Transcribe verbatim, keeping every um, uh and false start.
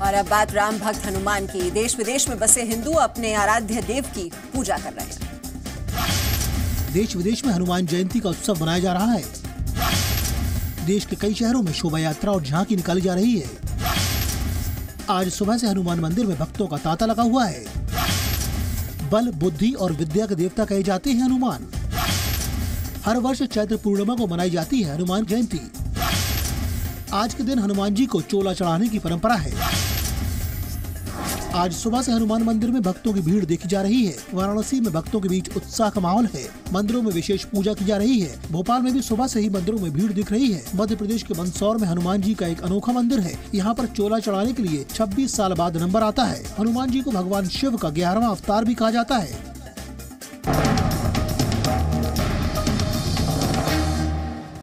और अब बात राम भक्त हनुमान की। देश विदेश में बसे हिंदू अपने आराध्य देव की पूजा कर रहे हैं। देश विदेश में हनुमान जयंती का उत्सव मनाया जा रहा है। देश के कई शहरों में शोभा यात्रा और झांकी निकाली जा रही है। आज सुबह से हनुमान मंदिर में भक्तों का तांता लगा हुआ है। बल, बुद्धि और विद्या के देवता कहे जाते हैं हनुमान। हर वर्ष चैत्र पूर्णिमा को मनाई जाती है हनुमान जयंती। आज के दिन हनुमान जी को चोला चढ़ाने की परंपरा है। आज सुबह से हनुमान मंदिर में भक्तों की भीड़ देखी जा रही है। वाराणसी में भक्तों के बीच उत्साह का माहौल है। मंदिरों में विशेष पूजा की जा रही है। भोपाल में भी सुबह से ही मंदिरों में भीड़ दिख रही है। मध्य प्रदेश के मंदसौर में हनुमान जी का एक अनोखा मंदिर है। यहाँ पर चोला चढ़ाने के लिए छब्बीस साल बाद नंबर आता है। हनुमान जी को भगवान शिव का ग्यारहवां अवतार भी कहा जाता है।